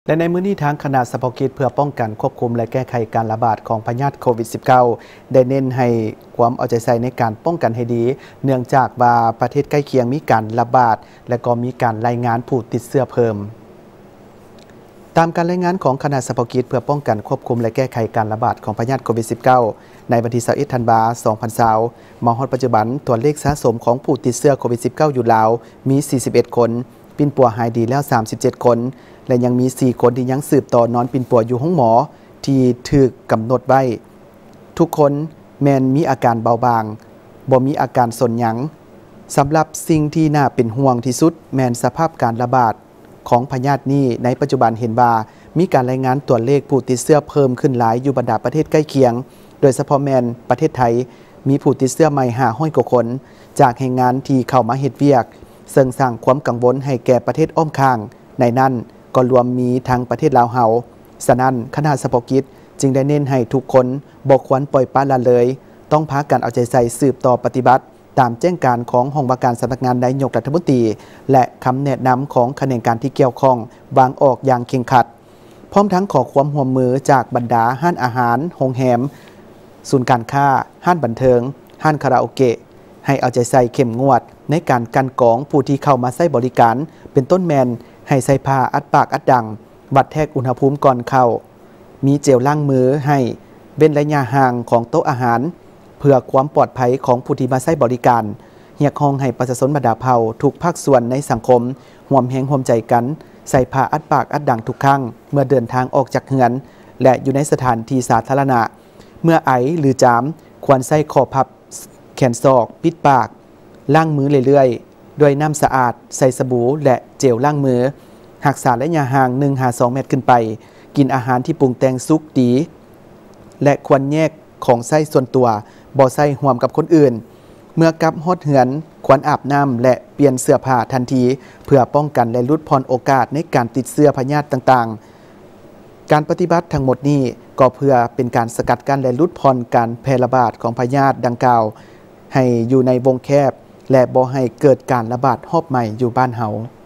และในมื้อนี้ทางคณะเฉพาะกิจเพื่อป้องกันควบคุมและแก้ไขการระบาดของพยาธิโควิด -19 ได้เน้นให้ความเอาใจใส่ในการป้องกันให้ดี เนื่องจากว่าประเทศใกล้เคียงมีการระบาดและก็มีการรายงานผู้ติดเชื้อเพิ่มตามการรายงานของคณะเฉพาะกิจเพื่อป้องกันควบคุมและแก้ไขการระบาดของพยาธิโควิด -19 ในวันที่21ธันวาคม 2020 มาฮอดปัจจุบันตัวเลขสะสมของผู้ติดเชื้อโควิด -19 อยู่ลาวมี 41 คนปิ่นปัวหายดีแล้ว 37 คนและยังมี 4 คนที่ยังสืบต่อนอนปิ่นปัวอยู่ห้องหมอที่ถูกกำหนดไว้ทุกคนแม้นมีอาการเบาบางบ่มีอาการสนหยังสำหรับสิ่งที่น่าเป็นห่วงที่สุดแม้นสภาพการระบาดของพยาธินี้ในปัจจุบันเห็นว่ามีการรายงานตัวเลขผู้ติดเชื้อเพิ่มขึ้นหลายอยู่บรรดาประเทศใกล้เคียงโดยเฉพาะแม้นประเทศไทยมีผู้ติดเชื้อใหม่500 กว่าคนจากแรงงานที่เข้ามาเฮ็ดเวียกซึ่งสร้างความกังวลให้แก่ประเทศอ้อมข้างในนั้นก็รวมมีทั้งประเทศลาวเฮาฉะนั้นคณะเฉพาะกิจจึงได้เน้นให้ทุกคนบ่ควรปล่อยปละละเลยต้องพากันเอาใจใส่สืบต่อปฏิบัติตามแจ้งการของห้องว่าการสำนักงานนายกรัฐมนตรีและคำแนะนำของคณะการที่เกี่ยวข้องวางออกอย่างเคร่งครัดพร้อมทั้งขอความร่วมมือจากบรรดาห้านอาหารโรงแรมศูนย์การค้าห้านบันเทิงห้านคาราโอเกะให้เอาใจใส่เข้มงวดในการกันกรองผู้ที่เข้ามาใช้บริการเป็นต้นแมนให้ใส่ผ้าอัดปากอัดดังวัดแทกอุณหภูมิก่อนเข้ามีเจลล้างมือให้เว้นระยะห่างของโต๊ะอาหารเพื่อความปลอดภัยของผู้ที่มาใช้บริการเรียกร้องให้ประชาชนบรรดาเผ่าทุกภาคส่วนในสังคมร่วมแรงร่วมใจกันใส่ผ้าอัดปากอัดดังทุกครั้งเมื่อเดินทางออกจากเรือนและอยู่ในสถานที่สาธารณะเมื่อไอหรือจามควรใส่คอพับแขนศอกปิดปากล้างมือเรื่อยๆด้วยน้ำสะอาดใส่สบู่และเจลล้างมือรักษาระยะห่าง 1-2 เมตรขึ้นไปกินอาหารที่ปรุงแต่งสุกดีและควรแยกของใช้ส่วนตัวบ่ใส่ร่วมกับคนอื่นเมื่อกลับฮอดเหือนควรอาบน้ำและเปลี่ยนเสื้อผ้าทันทีเพื่อป้องกันและลดพรโอกาสในการติดเชื้อพยาธิต่างๆการปฏิบัติทั้งหมดนี้ก็เพื่อเป็นการสกัดกั้นและลดพรการแพร่ระบาดของพยาธิดังกล่าวให้อยู่ในวงแคบและบ่ให้เกิดการระบาดรอบใหม่อยู่บ้านเฮา